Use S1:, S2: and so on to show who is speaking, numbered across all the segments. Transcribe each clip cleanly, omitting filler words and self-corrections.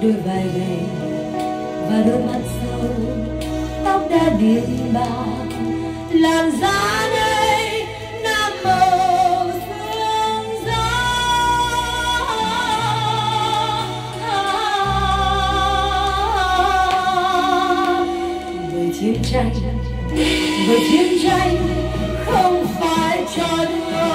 S1: đôi vai gầy và đôi mắt sâu, tóc đã biến bạc, làn da đây nam màu sương gió. Với chiến tranh không phải trò đùa.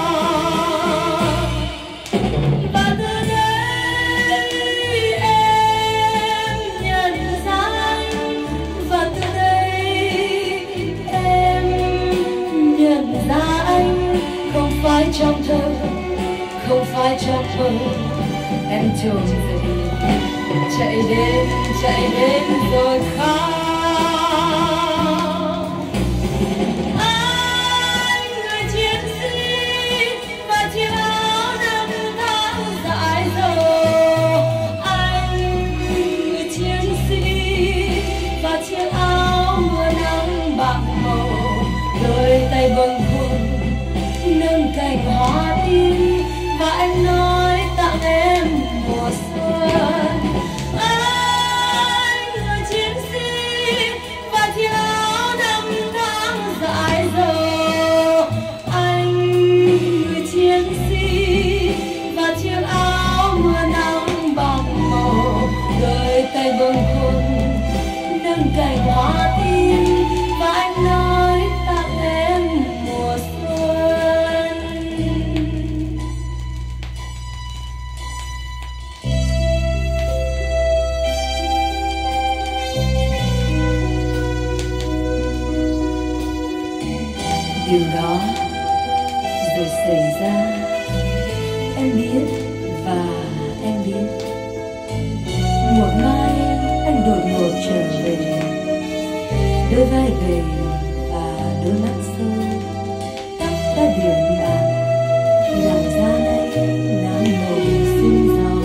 S1: Và từ đây em nhận ra anh, và từ đây em nhận ra anh. Không phải trong thơ, không phải trong mơ, em trỗi dậy, chạy đến rồi khóc. Tay bâng khuâng nâng cành hoa tím và anh nói tặng em mùa xuân. Anh người chiến sĩ và chiếc áo năm tháng dại dầu. Anh người chiến sĩ và chiếc áo mưa nắng bạc màu. Đôi tay bâng khuâng nâng cành hoa tím và anh nói mùa xuân. Điều đó rồi xảy ra, em biết và em biết. Một mai anh đột ngột trở về, đôi vai gầy và đôi mắt sâu, tóc đã điểm bạc, làn da đây nắng màu sương gió.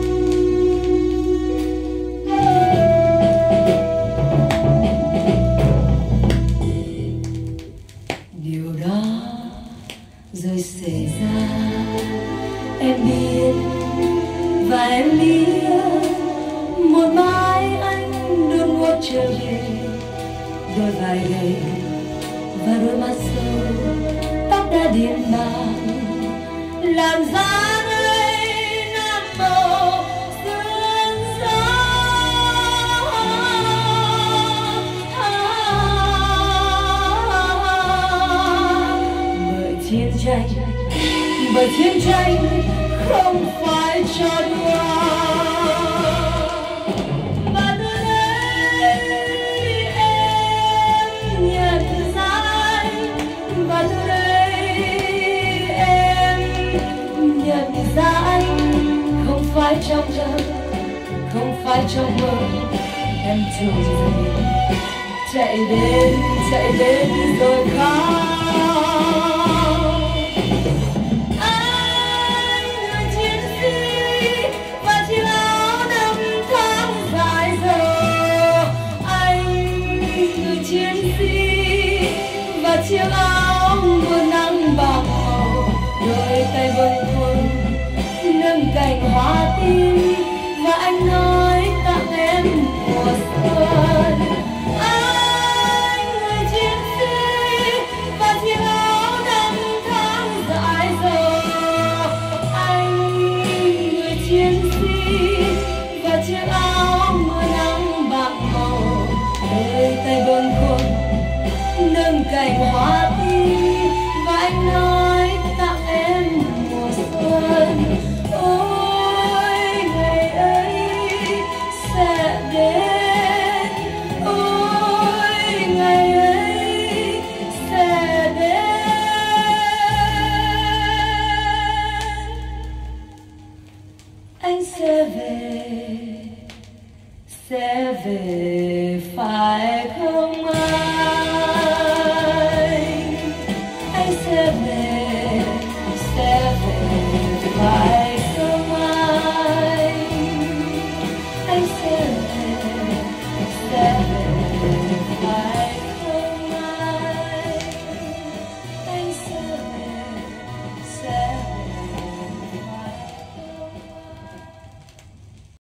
S1: Điều đó rồi xảy ra, em biết và em biết. Một mai anh đột ngột trở về, đôi vai gầy và đôi mắt sâu, tóc đã điểm bạc, làn da đây nam màu sương gió. Bởi chiến tranh không phải trò đùa. Không phải trong thơ, không phải trong mơ, em trỗi dậy, chạy đến rồi khóc. Anh người chiến sĩ và chiếc áo năm tháng dại dầu. Anh người chiến sĩ và chiếc áo mưa nắng bạc màu. Đôi tay bâng khuâng nâng cành hoa tím và anh nói tặng em mùa xuân. Anh người chiến sĩ và chiếc áo năm tháng dại dầu. Anh người chiến sĩ và chiếc áo mưa nắng bạc màu. Đôi tay bâng khuâng nâng cành hoa tím và anh nói tặng em mùa xuân. Ôi ngày ấy sẽ đến, ôi ngày ấy sẽ đến. Anh sẽ về phải không anh?